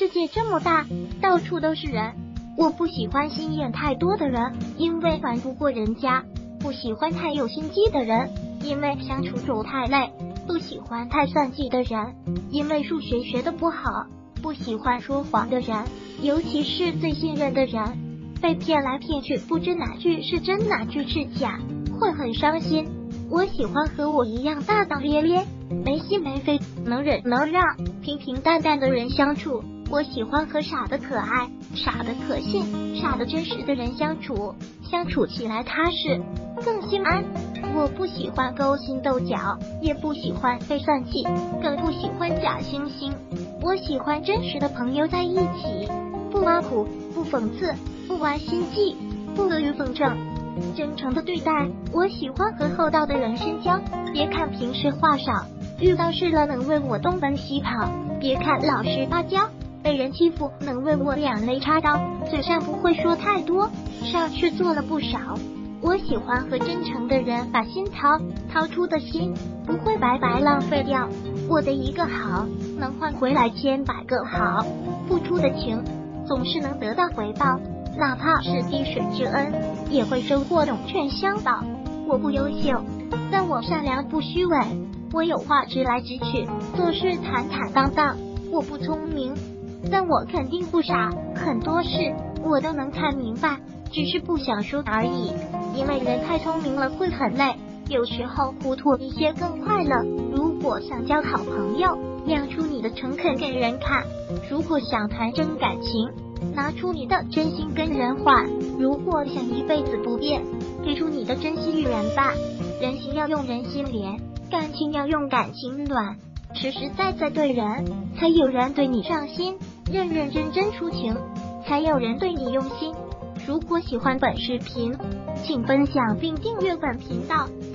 世界这么大，到处都是人，我不喜欢心眼太多的人，因为玩不过人家；不喜欢太有心机的人，因为相处着太累；不喜欢太算计的人，因为数学学得不好；不喜欢说谎的人，尤其是最信任的人，被骗来骗去，不知哪句是真哪句是假，会很伤心。我喜欢和我一样大大咧咧，没心没肺，能忍能让，平平淡淡的人相处。我喜欢和傻的可爱、傻的可信、傻的真实的人相处，相处起来踏实，更心安。我不喜欢勾心斗角，也不喜欢被算计，更不喜欢假惺惺。我喜欢真实的朋友在一起，不挖苦，不讽刺，不玩心计，不阿谀奉承，真诚的对待。我喜欢和厚道的人深交，别看平时话少，遇到事了能为我东奔西跑；别看老实巴交，被人欺负能为我两肋插刀。嘴上不会说太多，上去做了不少。我喜欢和真诚的人把心掏出的心，不会白白浪费掉。我的一个好，能换回来千百个好。付出的情，总是能得到回报，哪怕是滴水之恩，也会收获涌泉相报。我不优秀，但我善良不虚伪。我有话直来直去，做事坦坦荡荡。我不聪明，但我肯定不傻，很多事我都能看明白，只是不想说而已。因为人太聪明了会很累，有时候糊涂一些更快乐。如果想交好朋友，亮出你的诚恳给人看；如果想谈真感情，拿出你的真心跟人换；如果想一辈子不变，给出你的真心与人伴。人心要用人心连，感情要用感情暖，实实在在对人，才有人对你上心；认认真真出情，才有人对你用心。如果喜欢本视频，请分享并订阅本频道，